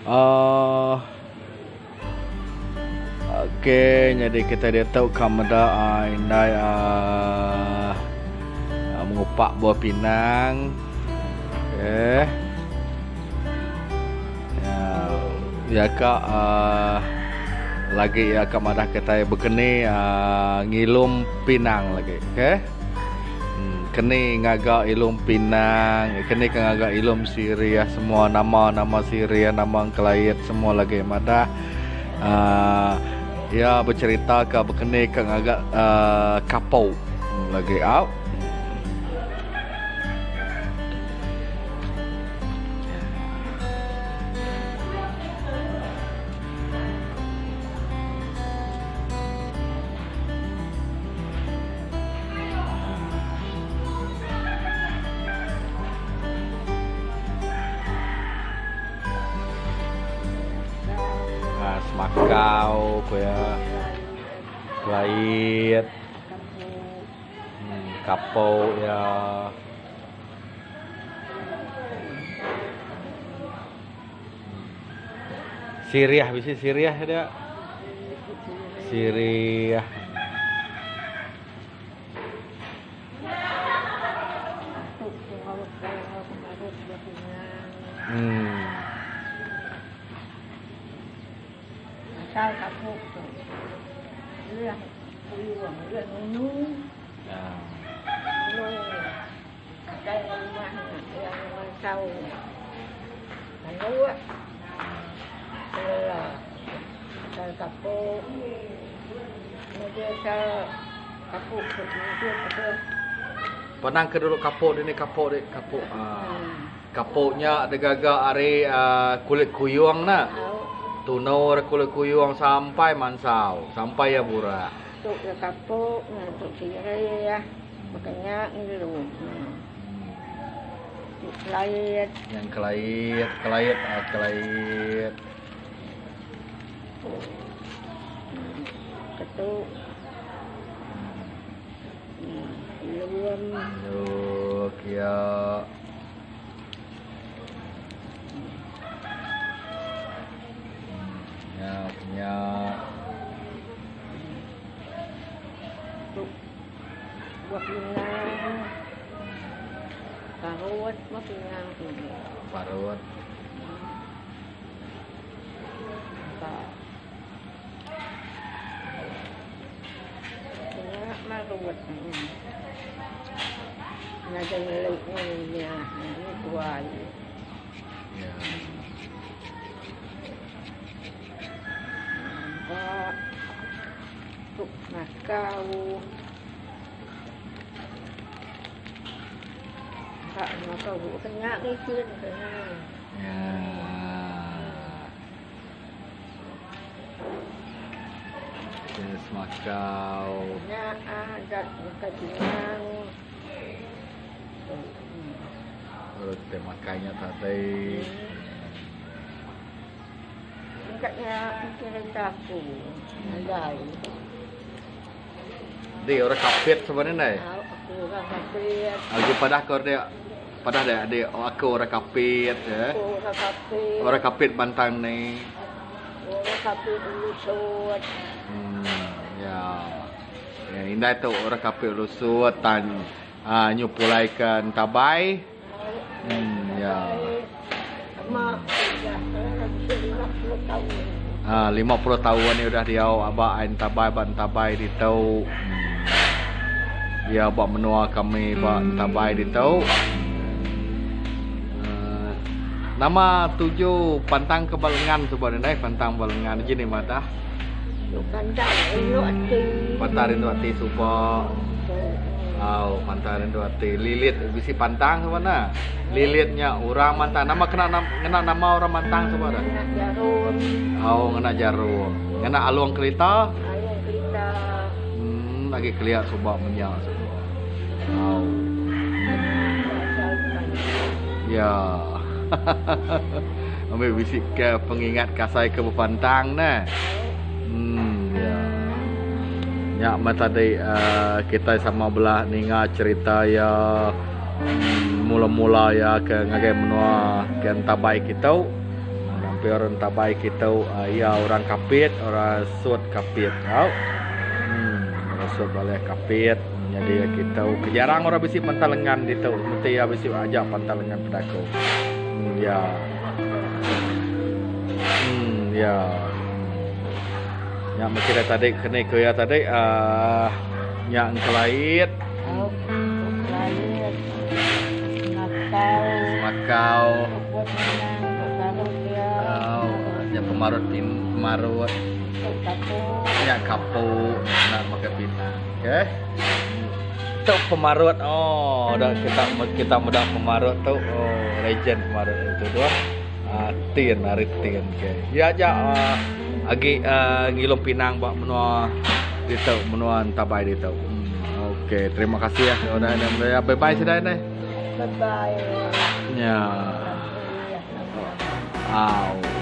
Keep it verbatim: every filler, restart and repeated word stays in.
Uh, Okey, jadi kita dia tahu kamera uh, indai uh, uh, mengupak buah pinang. Okey. Ya, ya kak uh, lagi ya kak madah kita berkeni uh, ngilum pinang lagi. Okey. Keni ngagak ilum pinang, keni ngagak ilum Syria, semua nama-nama Syria, nama kelayat semua lagi madah. Uh, ya bercerita ke berkeni ke ngagak uh, kapau lagi out. Makau ya kelait hmm, kapau ya Syria bisa Syria ada Syria hmm sao kapok tu, dia kuiwang dia nunu, nunu, kai rumah yang macau, nunu, saya saya kapok, dia saya kapok tu dia apa? Penang ke dulu kapok ini kapok dek kapok, kapoknya ada gagak are uh, kulit kuyuang na. Tunau kulit kuyuang sampai mansau, sampai ya bura. Tuk ya kapok, tuk sirih ya, makanya ini dulu. Kelait. Yang kelait, kelait, ah, kelait. Ketuk. Lewem. Duk ya. Punya buah pinang, parut, buah pinang tu. Parut. Tak. Punya marut. Ngajar leliknya ni, ni tuai. Ya. Tuk makau, tak makau kenyak ni pun kena. Ya. Jenis makau. Kenyak ada kacang. Terus kita makannya tadi. Angkatnya cerita aku, andai. Di orang kapit sebenarnya. Aku orang kapit. Aku pada kau dia, pada dia ada aku orang kapit ya. Orang kapit. Orang kapit Bantang ni. Orang kapit Lusut. Hmm, ya. Ya, indah tu orang kapit Lusut tan ah nyupulaikan tabai. Hmm, ya. Mak, Ah, lima puluh tahun ni udah dia abah ain tabai ban tabai di tau. Dia buat menua kami buat tabai di tau. Uh, nama tujuh pantang kebalengan tu boleh naik pantang balengan je ni mata. Pantang itu hati. Pantang itu hati supa. Oh, pantang itu hati. Lilit bisi pantang sebenarnya. Lilitnya orang mantang. Nama kena kena nama orang mantang sebenarnya. Jarum. Oh, ngena jarum. Ngena aluang kereta. Aluang kereta. Hmm, lagi kelihatan subak menyak semua. Oh. Ya. Ambil bisik ke pengingat kasai ke Bepantang nah. Hmm, ya. Nyak mata tadi uh, kita sama belah ninga cerita ya mula-mula ya ke ngagai menua ke tabai kita. tapi orang Tabai kita uh, ya orang kapit, orang sud kapit. Tau? Hmm, orang sud boleh kapit. Jadi kita jarang orang bisi pantalengan gitu. Mesti ya bisi ajak pantalengan pedako. Hmm, ya. Hmm, ya. Yang mesti tadi kena ke ya tadi ah uh, yang kelait. Oh, kelait. Makau. Makau. Buat menang, buat dia. Oh, yang pemarut pin pemarut. Kapu. Ya kapu nak pakai pinang. Oke. Okay? Itu pemarut. Oh, udah kita kita mudah pemarut tuh. Oh, legend pemarut itu doh. Ah, tin, narik tin. Oke. Okay. Ya aja uh, agi uh, ngilum pinang bak menua itu menuan Tabai itu. Hmm, oke, okay. Terima kasih ya. Udah ada bye bye sudah ini. Bye bye. Ya. Wow.